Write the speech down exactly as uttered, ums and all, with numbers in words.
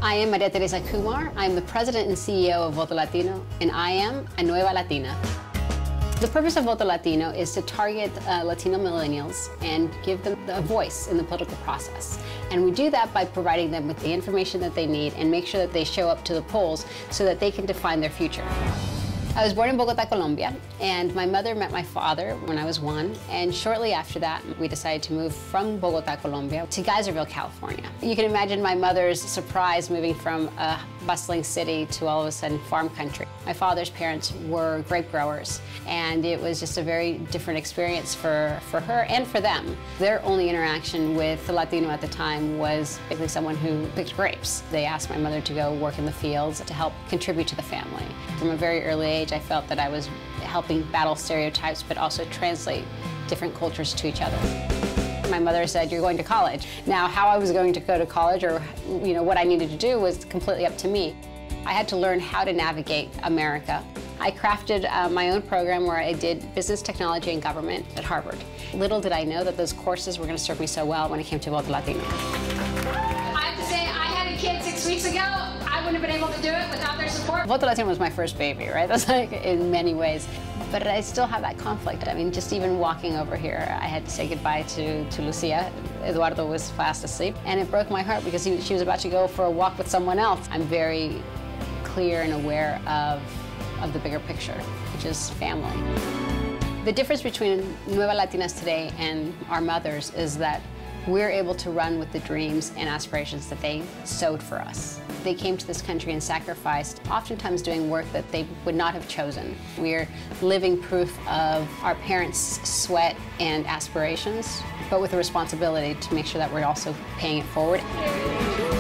I am Maria Teresa Kumar. I'm the president and C E O of Voto Latino, and I am a Nueva Latina. The purpose of Voto Latino is to target uh, Latino millennials and give them a voice in the political process. And we do that by providing them with the information that they need and make sure that they show up to the polls so that they can define their future. I was born in Bogota, Colombia, and my mother met my father when I was one, and shortly after that, we decided to move from Bogota, Colombia to Geyserville, California. You can imagine my mother's surprise moving from a bustling city to all of a sudden farm country. My father's parents were grape growers, and it was just a very different experience for, for her and for them. Their only interaction with the Latino at the time was basically someone who picked grapes. They asked my mother to go work in the fields to help contribute to the family. From a very early age, I felt that I was helping battle stereotypes, but also translate different cultures to each other. My mother said, "You're going to college." Now, how I was going to go to college or you know, what I needed to do was completely up to me. I had to learn how to navigate America. I crafted uh, my own program where I did business, technology, and government at Harvard. Little did I know that those courses were going to serve me so well when it came to Voto Latino. I have to say, I had a kid six weeks ago. I wouldn't have been able to do it without their support. Voto Latino was my first baby, right? That's like in many ways. But I still have that conflict. I mean, just even walking over here, I had to say goodbye to, to Lucia. Eduardo was fast asleep, and it broke my heart because he, she was about to go for a walk with someone else. I'm very clear and aware of, of the bigger picture, which is family. The difference between Nueva Latinas today and our mothers is that we're able to run with the dreams and aspirations that they sowed for us. They came to this country and sacrificed, oftentimes doing work that they would not have chosen. We're living proof of our parents' sweat and aspirations, but with a responsibility to make sure that we're also paying it forward.